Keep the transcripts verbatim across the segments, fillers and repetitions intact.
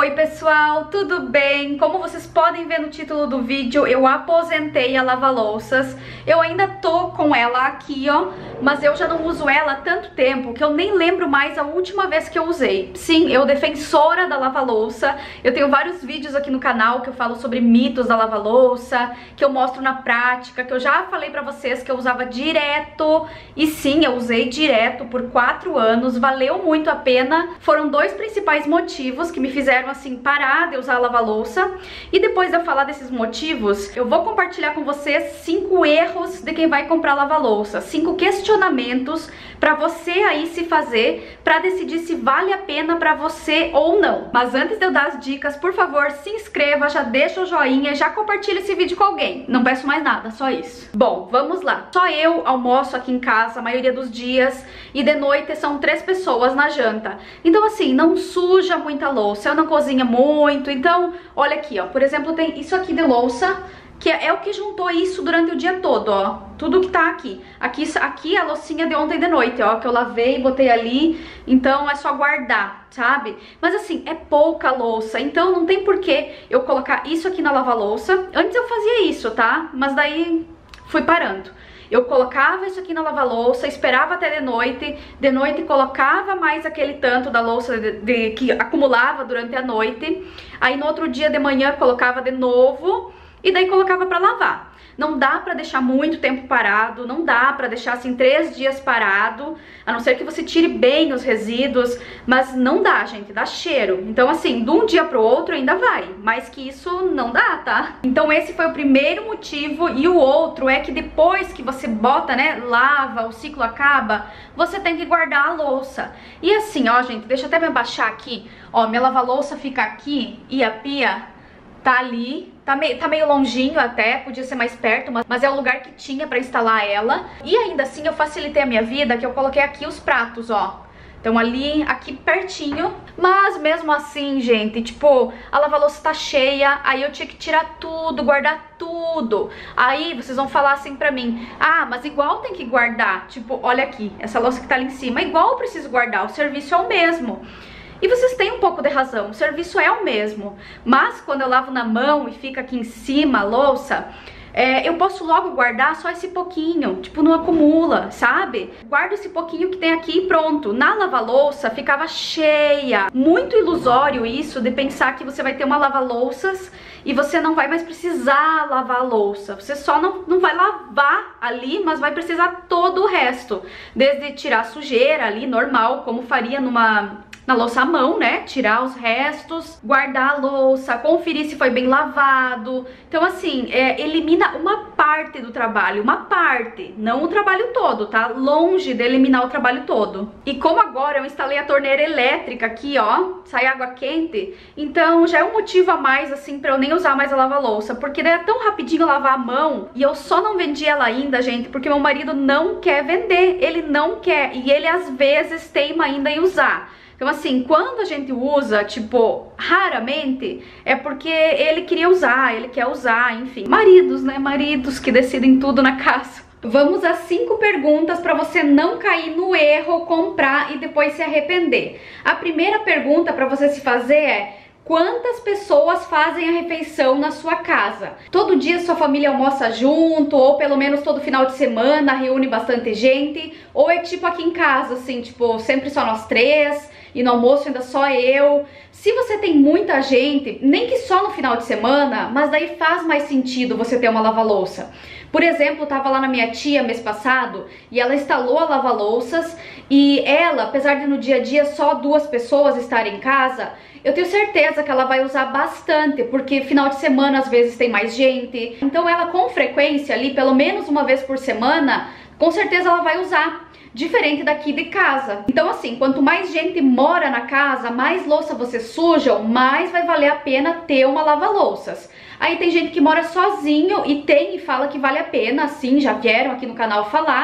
Oi pessoal, tudo bem? Como vocês podem ver no título do vídeo, eu aposentei a lava-louças. Eu ainda tô com ela aqui, ó, mas eu já não uso ela há tanto tempo que eu nem lembro mais a última vez que eu usei. Sim, eu defensora da lava-louça. Eu tenho vários vídeos aqui no canal que eu falo sobre mitos da lava-louça, que eu mostro na prática, que eu já falei pra vocês que eu usava direto. E sim, eu usei direto por quatro anos, valeu muito a pena. Foram dois principais motivos que me fizeram assim parar de usar a lava-louça. E depois de eu falar desses motivos, eu vou compartilhar com vocês cinco erros de quem vai comprar lava-louça, cinco questionamentos para você aí se fazer para decidir se vale a pena para você ou não. Mas antes de eu dar as dicas, por favor, se inscreva, já deixa o joinha, já compartilha esse vídeo com alguém. Não peço mais nada, só isso. Bom, vamos lá. Só eu almoço aqui em casa a maioria dos dias e de noite são três pessoas na janta. Então assim, não suja muita louça, eu não cozinho muito. Então, olha aqui, ó, por exemplo, tem isso aqui de louça, que é o que juntou isso durante o dia todo, ó. Tudo que tá aqui. Aqui, aqui é a loucinha de ontem de noite, ó, que eu lavei, botei ali. Então é só guardar, sabe? Mas assim, é pouca louça, então não tem porquê eu colocar isso aqui na lava-louça. Antes eu fazia isso, tá? Mas daí fui parando. Eu colocava isso aqui na lava-louça, esperava até de noite, de noite colocava mais aquele tanto da louça de, de, que acumulava durante a noite. Aí no outro dia de manhã colocava de novo e daí colocava pra lavar. Não dá pra deixar muito tempo parado, não dá pra deixar assim três dias parado, a não ser que você tire bem os resíduos, mas não dá, gente, dá cheiro. Então assim, de um dia pro outro ainda vai, mas que isso não dá, tá? Então esse foi o primeiro motivo, e o outro é que depois que você bota, né, lava, o ciclo acaba, você tem que guardar a louça. E assim, ó, gente, deixa eu até me abaixar aqui, ó, minha lava-louça fica aqui e a pia tá ali, tá meio, tá meio longinho até, podia ser mais perto, mas, mas é o lugar que tinha pra instalar ela. E ainda assim eu facilitei a minha vida, que eu coloquei aqui os pratos, ó. Então ali, aqui pertinho. Mas mesmo assim, gente, tipo, a lava-louça tá cheia, aí eu tinha que tirar tudo, guardar tudo. Aí vocês vão falar assim pra mim: ah, mas igual tem que guardar. Tipo, olha aqui, essa louça que tá ali em cima, igual eu preciso guardar, o serviço é o mesmo. E vocês têm um pouco de razão, o serviço é o mesmo. Mas quando eu lavo na mão e fica aqui em cima a louça, é, eu posso logo guardar só esse pouquinho, tipo, não acumula, sabe? Guardo esse pouquinho que tem aqui e pronto. Na lava-louça ficava cheia. Muito ilusório isso de pensar que você vai ter uma lava-louças e você não vai mais precisar lavar a louça. Você só não, não vai lavar ali, mas vai precisar todo o resto. Desde tirar a sujeira ali, normal, como faria numa... na louça à mão, né? Tirar os restos, guardar a louça, conferir se foi bem lavado. Então assim, é, elimina uma parte do trabalho, uma parte, não o trabalho todo, tá? Longe de eliminar o trabalho todo. E como agora eu instalei a torneira elétrica aqui, ó, sai água quente, então já é um motivo a mais, assim, pra eu nem usar mais a lava-louça, porque daí é tão rapidinho lavar a mão, e eu só não vendi ela ainda, gente, porque meu marido não quer vender, ele não quer, e ele às vezes teima ainda em usar. Então assim, quando a gente usa, tipo, raramente, é porque ele queria usar, ele quer usar, enfim. Maridos, né? Maridos que decidem tudo na casa. Vamos às cinco perguntas para você não cair no erro, comprar e depois se arrepender. A primeira pergunta para você se fazer é: quantas pessoas fazem a refeição na sua casa? Todo dia sua família almoça junto, ou pelo menos todo final de semana reúne bastante gente? Ou é tipo aqui em casa, assim, tipo, sempre só nós três, e no almoço ainda só eu? Se você tem muita gente, nem que só no final de semana, mas daí faz mais sentido você ter uma lava-louça. Por exemplo, eu tava lá na minha tia mês passado e ela instalou a lava-louças, e ela, apesar de no dia a dia só duas pessoas estarem em casa, eu tenho certeza que ela vai usar bastante, porque final de semana às vezes tem mais gente. Então ela com frequência ali, pelo menos uma vez por semana, com certeza ela vai usar. Diferente daqui de casa. Então assim, quanto mais gente mora na casa, mais louça você suja, mais vai valer a pena ter uma lava-louças. Aí tem gente que mora sozinho e tem e fala que vale a pena, assim, já vieram aqui no canal falar,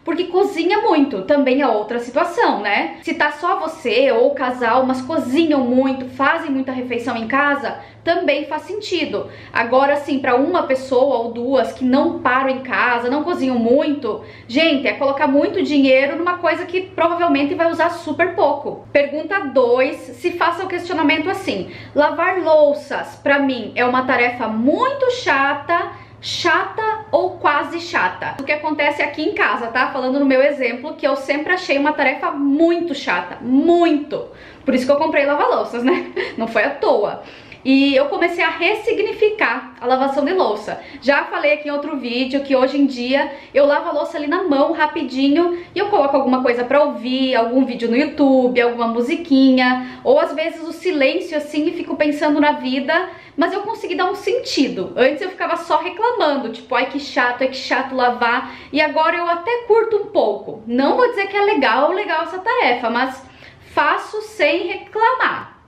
porque cozinha muito, também é outra situação, né? Se tá só você ou o casal, mas cozinham muito, fazem muita refeição em casa, também faz sentido. Agora, assim, para uma pessoa ou duas que não param em casa, não cozinham muito, gente, é colocar muito dinheiro numa coisa que provavelmente vai usar super pouco. Pergunta dois, se faça o questionamento assim: lavar louças, para mim, é uma tarefa muito chata, chata ou quase chata? O que acontece aqui em casa, tá? Falando no meu exemplo, que eu sempre achei uma tarefa muito chata, muito. Por isso que eu comprei lava-louças, né? Não foi à toa. E eu comecei a ressignificar a lavação de louça. Já falei aqui em outro vídeo que hoje em dia eu lavo a louça ali na mão, rapidinho, e eu coloco alguma coisa pra ouvir, algum vídeo no YouTube, alguma musiquinha, ou às vezes o silêncio assim e fico pensando na vida, mas eu consegui dar um sentido. Antes eu ficava só reclamando, tipo, ai que chato, ai que chato lavar, e agora eu até curto um pouco. Não vou dizer que é legal, legal essa tarefa, mas faço sem reclamar.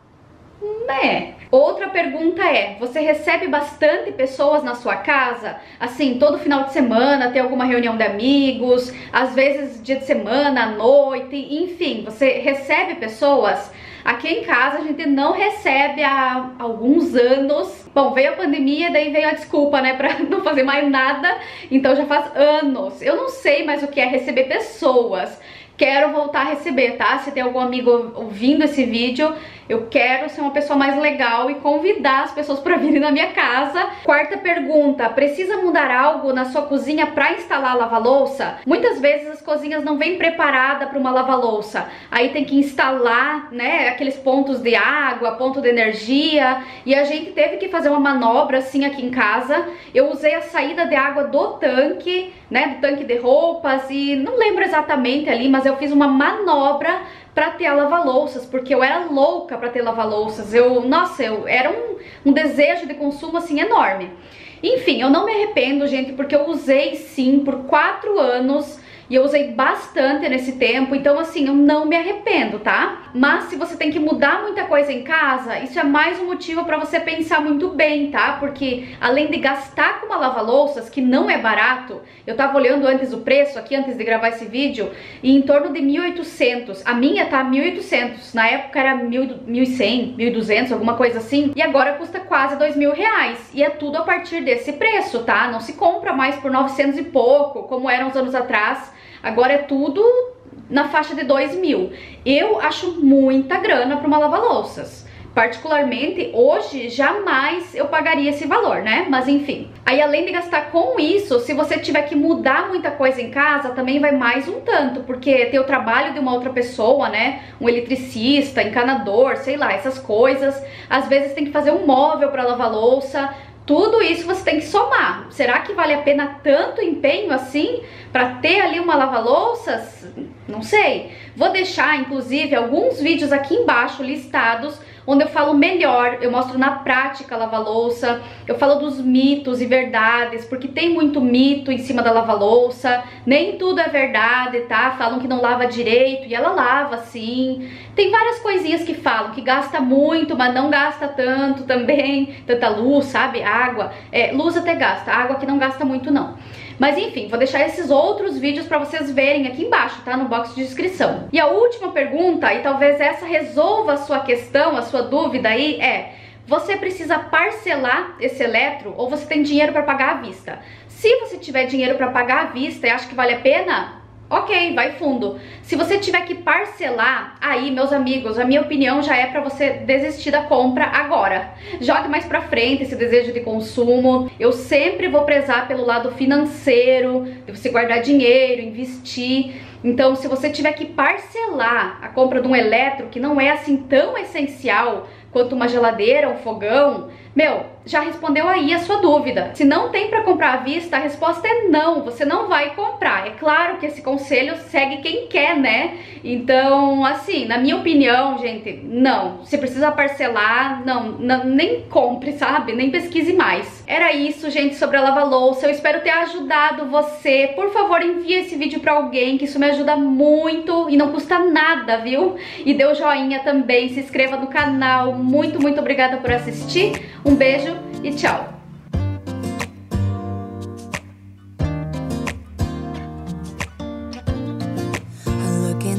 É. Outra pergunta é: você recebe bastante pessoas na sua casa? Assim, todo final de semana tem alguma reunião de amigos, às vezes dia de semana, à noite, enfim, você recebe pessoas? Aqui em casa a gente não recebe há alguns anos. Bom, veio a pandemia, daí veio a desculpa, né, pra não fazer mais nada, então já faz anos. Eu não sei mais o que é receber pessoas. Quero voltar a receber, tá? Se tem algum amigo ouvindo esse vídeo, eu quero ser uma pessoa mais legal e convidar as pessoas para virem na minha casa. Quarta pergunta: precisa mudar algo na sua cozinha para instalar a lava-louça? Muitas vezes as cozinhas não vêm preparadas para uma lava-louça. Aí tem que instalar, né, aqueles pontos de água, ponto de energia, e a gente teve que fazer uma manobra assim aqui em casa. Eu usei a saída de água do tanque, né, do tanque de roupas, e não lembro exatamente ali, mas eu fiz uma manobra pra ter a lava-louças, porque eu era louca pra ter lava-louças. Eu, nossa, eu era um, um desejo de consumo assim enorme. Enfim, eu não me arrependo, gente, porque eu usei sim por quatro anos. E eu usei bastante nesse tempo, então assim, eu não me arrependo, tá? Mas se você tem que mudar muita coisa em casa, isso é mais um motivo pra você pensar muito bem, tá? Porque além de gastar com uma lava-louças, que não é barato, eu tava olhando antes o preço aqui, antes de gravar esse vídeo, e em torno de mil e oitocentos. A minha tá mil e oitocentos, na época era mil e cem, mil e duzentos, alguma coisa assim, e agora custa quase dois mil reais. E é tudo a partir desse preço, tá? Não se compra mais por novecentos e pouco, como eram uns anos atrás. Agora é tudo na faixa de dois mil. Eu acho muita grana para uma lava-louças. Particularmente, hoje, jamais eu pagaria esse valor, né? Mas enfim. Aí, além de gastar com isso, se você tiver que mudar muita coisa em casa, também vai mais um tanto. Porque tem o trabalho de uma outra pessoa, né? Um eletricista, encanador, sei lá, essas coisas. Às vezes tem que fazer um móvel para lavar louça. Tudo isso você tem que somar. Será que vale a pena tanto empenho assim para ter ali uma lava-louças? Não sei. Vou deixar, inclusive, alguns vídeos aqui embaixo listados, onde eu falo melhor, eu mostro na prática a lava-louça, eu falo dos mitos e verdades, porque tem muito mito em cima da lava-louça, nem tudo é verdade, tá? Falam que não lava direito, e ela lava sim. Tem várias coisinhas que falam, que gasta muito, mas não gasta tanto também, tanta luz, sabe? Água, é, luz até gasta, água que não gasta muito não. Mas enfim, vou deixar esses outros vídeos pra vocês verem aqui embaixo, tá? No box de descrição. E a última pergunta, e talvez essa resolva a sua questão, a sua dúvida aí, é: você precisa parcelar esse eletro ou você tem dinheiro pra pagar à vista? Se você tiver dinheiro pra pagar à vista e acha que vale a pena, ok, vai fundo. Se você tiver que parcelar, aí, meus amigos, a minha opinião já é pra você desistir da compra agora. Jogue mais pra frente esse desejo de consumo. Eu sempre vou prezar pelo lado financeiro, de você guardar dinheiro, investir. Então, se você tiver que parcelar a compra de um eletro que não é assim tão essencial quanto uma geladeira, um fogão, meu, já respondeu aí a sua dúvida. Se não tem pra comprar à vista, a resposta é não, você não vai comprar. É claro que esse conselho segue quem quer, né? Então, assim, na minha opinião, gente, não. Se precisa parcelar, não, não nem compre, sabe? Nem pesquise mais. Era isso, gente, sobre a lava-louça. Eu espero ter ajudado você. Por favor, envie esse vídeo pra alguém, que isso me ajuda muito e não custa nada, viu? E dê o joinha também, se inscreva no canal. Muito, muito obrigada por assistir. Um beijo e tchau!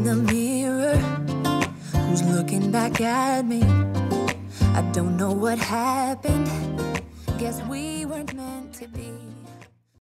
the mirror, who's looking back at me? I don't know what happened, guess we weren't meant to be.